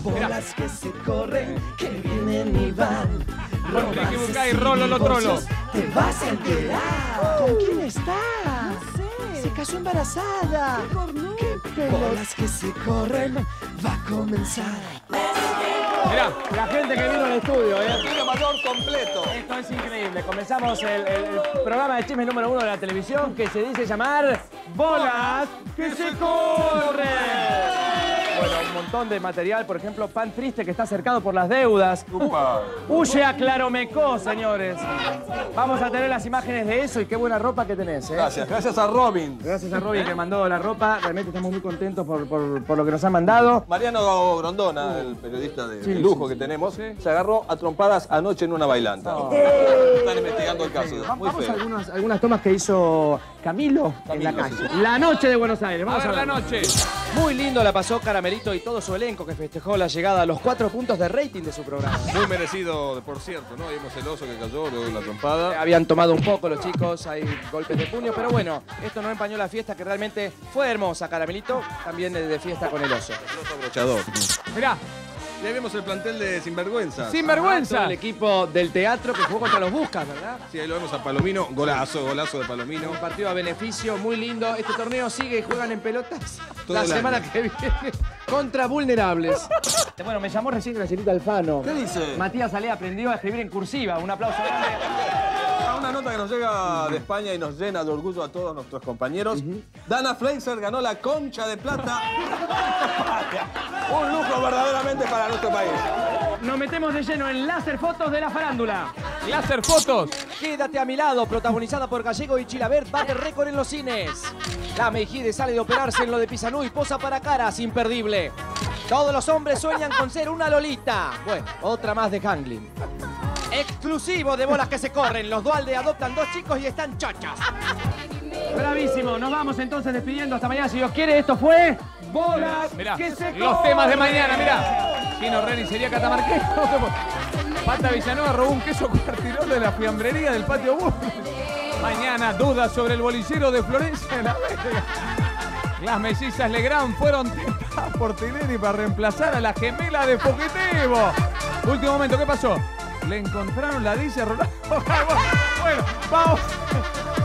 Bolas que se corren, que vienen y van. Ricky Bucay, Rolo, lo trolo. Te vas a enterar. ¿Con quién está? No sé. Se casó embarazada. ¿Qué bolas que se corren? Va a comenzar. Mirá, La gente que vino al estudio, Estudio mayor completo. Esto es increíble. Comenzamos el programa de chismes número 1 de la televisión que se dice llamar Bolas que se corren. Bueno, un montón de material, por ejemplo, Pan Triste que está cercado por las deudas. Huye a Claromecó, señores. Vamos a tener las imágenes de eso y qué buena ropa que tenés, ¿eh? Gracias, gracias a Robin. Gracias a Robin que mandó la ropa. Realmente estamos muy contentos por lo que nos han mandado. Mariano Grondona, el periodista de lujo que tenemos, se agarró a trompadas anoche en una bailanta. Están investigando el caso. Muy Vamos feo. a algunas tomas que hizo Camilo en la calle. sí. La noche de Buenos Aires. Vamos a ver la verlo. noche. Muy lindo la pasó Caramelito y todo su elenco que festejó la llegada a los 4 puntos de rating de su programa. Muy merecido, por cierto, ¿no? Vimos el oso que cayó luego de la trompada. Habían tomado un poco los chicos, hay golpes de puño, pero bueno, esto no empañó la fiesta que realmente fue hermosa. Caramelito también de fiesta con el oso. El oso abrochador. Mirá, Y ahí vemos el plantel de Sinvergüenza. sinvergüenza. El equipo del teatro que jugó contra los Buscas, ¿verdad? Sí, ahí lo vemos a Palomino. Golazo de Palomino. Un partido a beneficio muy lindo. Este torneo sigue y juegan en pelotas Todo la el semana año. que viene contra Vulnerables. Bueno, me llamó recién Gracielita Alfano. ¿Qué dice? Matías Ale aprendió a escribir en cursiva. Un aplauso grande. Una nota que nos llega de España y nos llena de orgullo a todos nuestros compañeros. Dana Fleiser ganó la Concha de Plata. Un lujo verdaderamente para nuestro país. Nos metemos de lleno en Láser Fotos de la farándula. Láser fotos. Quédate a mi lado, protagonizada por Gallego y Chilabert, bate récord en los cines. La Mejide sale de operarse en lo de Pisanú y posa para caras, imperdible. Todos los hombres sueñan con ser una Lolita. Bueno, otra más de Hanglin. Exclusivo de Bolas que se corren. Los Dualde adoptan 2 chicos y están chochas. Bravísimo. Nos vamos entonces despidiendo. Hasta mañana, si Dios quiere. Esto fue Bolas Mirá, que se corren. los temas de mañana, mirá. Gino Reni sería catamarqueño. Pata Villanueva robó un queso cuartirón de la fiambrería del patio Burgos. Mañana, dudas sobre el bolillero de Florencia de la Vega. Las mellizas Legrand fueron tentadas por Tinelli para reemplazar a la gemela de Fugitivo. Último momento, ¿qué pasó? Le encontraron la dice a Ronaldo. Bueno, vamos.